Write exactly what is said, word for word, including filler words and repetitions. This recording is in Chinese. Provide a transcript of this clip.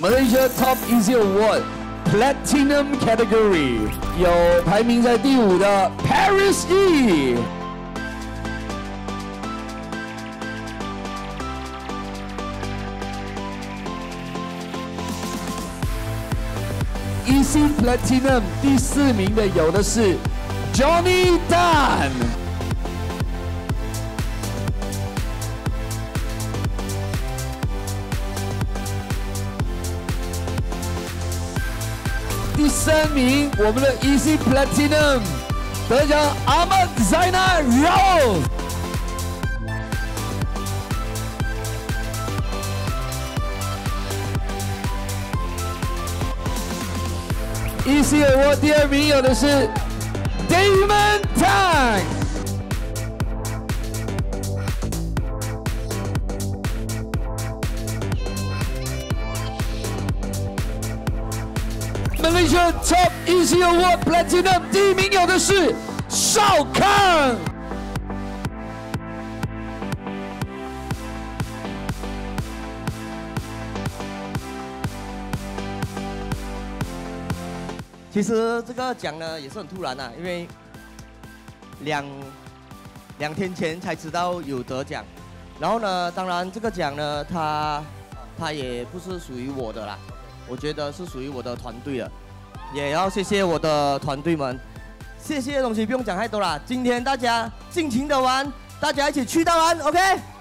Malaysia Top Easy Award Platinum Category 有排名在第五的 Paris E。 Easy Platinum 第四名的有的是 Johnny Dan。第三名，我们的 Easy Platinum 得奖 Ahmad Zainal Rauf。 Easy Award 第二名有的是 Damon Tang。Malaysia Top Easy Award Platinum 第一名有的是邵康。 其实这个奖呢也是很突然啊，因为两两天前才知道有得奖，然后呢，当然这个奖呢，它它也不是属于我的啦，我觉得是属于我的团队的，也要谢谢我的团队们，谢谢的东西不用讲太多啦，今天大家尽情的玩，大家一起去到玩 ，OK。